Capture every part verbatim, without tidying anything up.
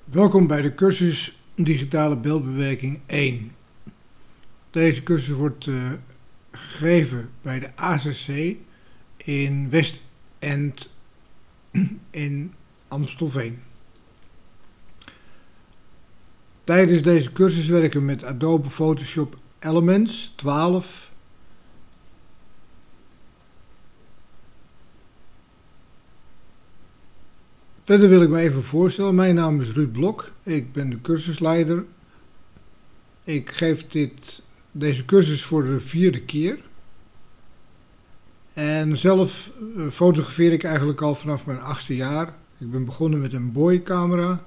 Welkom bij de cursus Digitale Beeldbewerking één. Deze cursus wordt uh, gegeven bij de A C C in Westend in Amstelveen. Tijdens deze cursus werken we met Adobe Photoshop Elements twaalf. Verder wil ik me even voorstellen. Mijn naam is Ruud Blok. Ik ben de cursusleider. Ik geef dit, deze cursus voor de vierde keer. En zelf uh, fotografeer ik eigenlijk al vanaf mijn achtste jaar. Ik ben begonnen met een Boy-camera.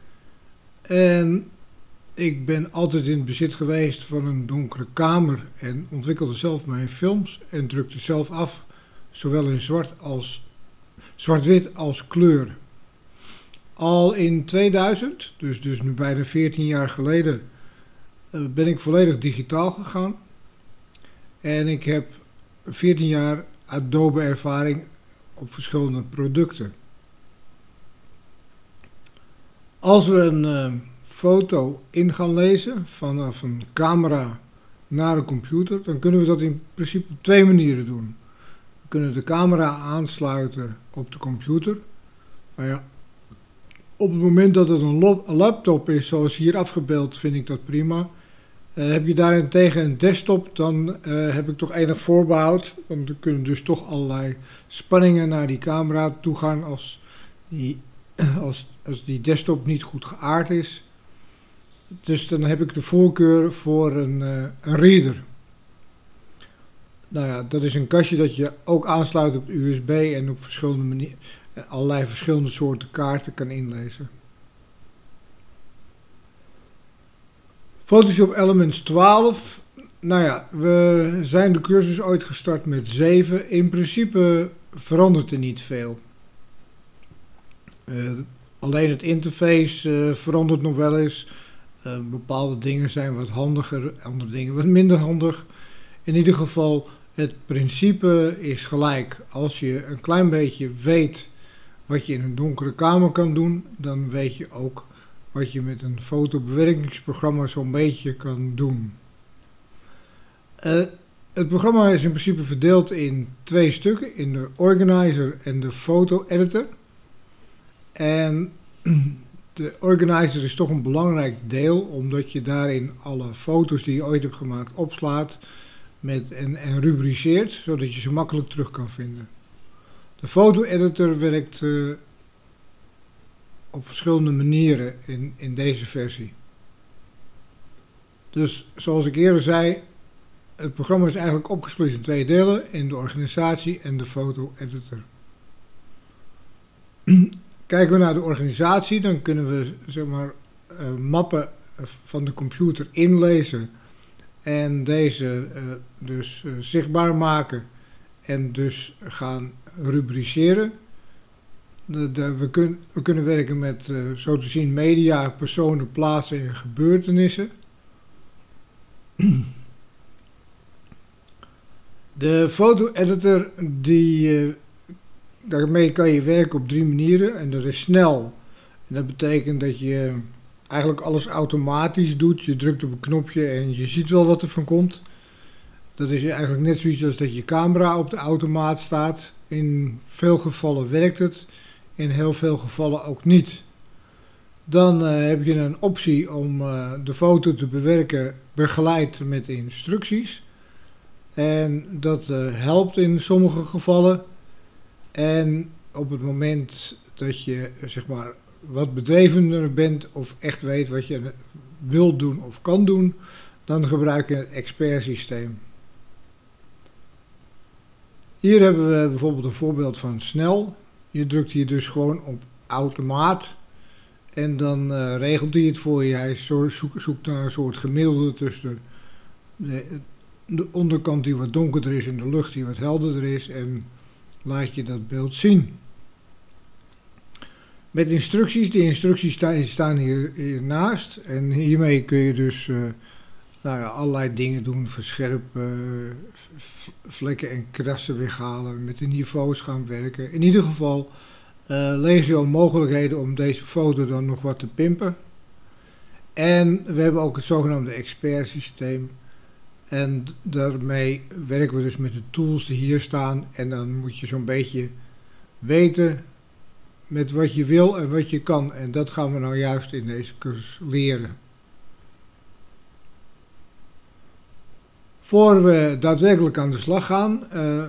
En ik ben altijd in het bezit geweest van een donkere kamer. En ontwikkelde zelf mijn films en drukte zelf af. Zowel in zwart als zwart-wit als kleur. Al in tweeduizend, dus, dus nu bijna veertien jaar geleden, uh, ben ik volledig digitaal gegaan. En ik heb veertien jaar Adobe ervaring op verschillende producten. Als we een uh, foto in gaan lezen vanaf een camera naar een computer, dan kunnen we dat in principe op twee manieren doen. We kunnen de camera aansluiten op de computer. Nou ja, op het moment dat het een laptop is, zoals hier afgebeeld, vind ik dat prima. Uh, heb je daarentegen een desktop, dan uh, heb ik toch enig voorbehoud. Want er kunnen dus toch allerlei spanningen naar die camera toe gaan als die, als, als die desktop niet goed geaard is. Dus dan heb ik de voorkeur voor een, uh, een reader. Nou ja, dat is een kastje dat je ook aansluit op U S B en op verschillende manieren. Allerlei verschillende soorten kaarten kan inlezen. Photoshop Elements twaalf. Nou ja, we zijn de cursus ooit gestart met zeven. In principe verandert er niet veel. Uh, alleen het interface uh, verandert nog wel eens. Uh, bepaalde dingen zijn wat handiger, andere dingen wat minder handig. In ieder geval, het principe is gelijk. Als je een klein beetje weet wat je in een donkere kamer kan doen, dan weet je ook wat je met een fotobewerkingsprogramma zo'n beetje kan doen. Uh, het programma is in principe verdeeld in twee stukken, in de Organizer en de Photo Editor. En de Organizer is toch een belangrijk deel, omdat je daarin alle foto's die je ooit hebt gemaakt opslaat met, en, en rubriceert, zodat je ze makkelijk terug kan vinden. De foto-editor werkt uh, op verschillende manieren in, in deze versie. Dus zoals ik eerder zei, het programma is eigenlijk opgesplitst in twee delen, in de organisatie en de foto-editor. Kijken we naar de organisatie, dan kunnen we zeg maar, uh, mappen van de computer inlezen en deze uh, dus uh, zichtbaar maken en dus gaan rubriceren. De, de, we, kun, we kunnen werken met, uh, zo te zien, media, personen, plaatsen en gebeurtenissen. De foto-editor, die, uh, daarmee kan je werken op drie manieren. En dat is snel. En dat betekent dat je eigenlijk alles automatisch doet. Je drukt op een knopje en je ziet wel wat er van komt. Dat is eigenlijk net zoiets als dat je camera op de automaat staat. In veel gevallen werkt het, in heel veel gevallen ook niet. Dan uh, heb je een optie om uh, de foto te bewerken begeleid met instructies. En dat uh, helpt in sommige gevallen. En op het moment dat je zeg maar wat bedrevener bent of echt weet wat je wilt doen of kan doen, dan gebruik je het expert systeem. Hier hebben we bijvoorbeeld een voorbeeld van snel. Je drukt hier dus gewoon op automaat en dan uh, regelt hij het voor je. Hij zoekt, zoekt naar een soort gemiddelde tussen de, de onderkant die wat donkerder is en de lucht die wat helderder is en laat je dat beeld zien. Met instructies, die instructies staan, staan hier, hiernaast en hiermee kun je dus uh, nou ja, allerlei dingen doen, verscherpen, vlekken en krassen weghalen, met de niveaus gaan werken. In ieder geval Uh, legio mogelijkheden om deze foto dan nog wat te pimpen. En we hebben ook het zogenaamde expert systeem. En daarmee werken we dus met de tools die hier staan. En dan moet je zo'n beetje weten met wat je wil en wat je kan. En dat gaan we nou juist in deze cursus leren. Voor we daadwerkelijk aan de slag gaan, uh,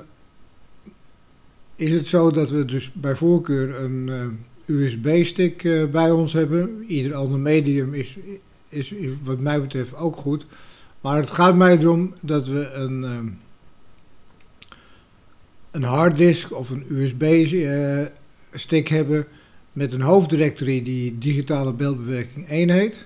is het zo dat we dus bij voorkeur een uh, U S B-stick uh, bij ons hebben. Ieder ander medium is, is, is wat mij betreft ook goed. Maar het gaat mij erom dat we een, uh, een harddisk of een U S B-stick uh, hebben met een hoofddirectory die digitale beeldbewerking één heet.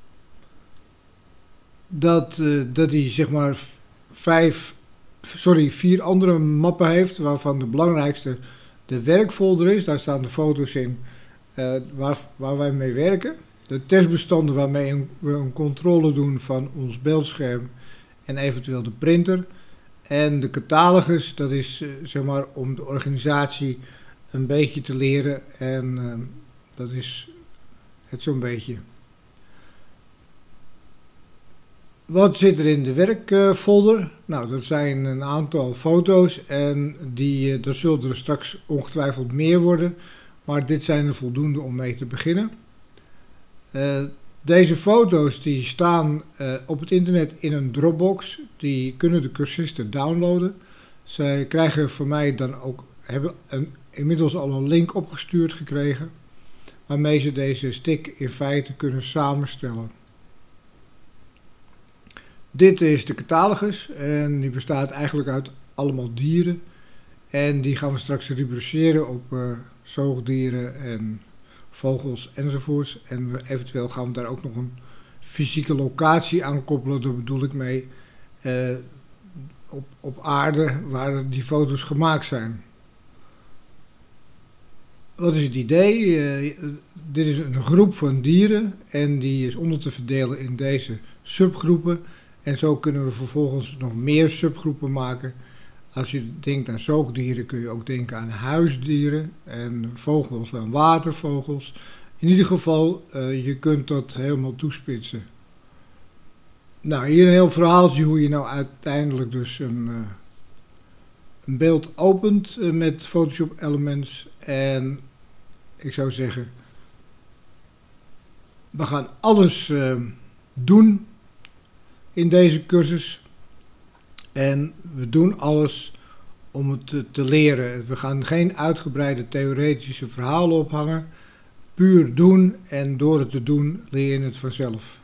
Dat, uh, dat die zeg maar vijf, sorry, vier andere mappen heeft, waarvan de belangrijkste de werkfolder is. Daar staan de foto's in uh, waar, waar wij mee werken. De testbestanden waarmee we een controle doen van ons beeldscherm en eventueel de printer. En de catalogus, dat is uh, zeg maar om de organisatie een beetje te leren. En uh, dat is het zo'n beetje. Wat zit er in de werkfolder? Nou, dat zijn een aantal foto's en die, dat zullen er straks ongetwijfeld meer worden. Maar dit zijn er voldoende om mee te beginnen. Uh, deze foto's die staan uh, op het internet in een Dropbox. Die kunnen de cursisten downloaden. Zij krijgen van mij dan ook, hebben een, inmiddels al een link opgestuurd gekregen. Waarmee ze deze stick in feite kunnen samenstellen. Dit is de catalogus en die bestaat eigenlijk uit allemaal dieren. En die gaan we straks rubriceren op uh, zoogdieren en vogels enzovoorts. En we, eventueel gaan we daar ook nog een fysieke locatie aan koppelen. Daar bedoel ik mee uh, op, op aarde waar die foto's gemaakt zijn. Wat is het idee? Uh, dit is een groep van dieren en die is onder te verdelen in deze subgroepen. En zo kunnen we vervolgens nog meer subgroepen maken. Als je denkt aan zoogdieren kun je ook denken aan huisdieren en vogels en watervogels. In ieder geval, uh, je kunt dat helemaal toespitsen. Nou, hier een heel verhaaltje hoe je nou uiteindelijk dus een, uh, een beeld opent uh, met Photoshop Elements. En ik zou zeggen, we gaan alles uh, doen in deze cursus en we doen alles om het te, te leren. We gaan geen uitgebreide theoretische verhalen ophangen, puur doen en door het te doen leer je het vanzelf.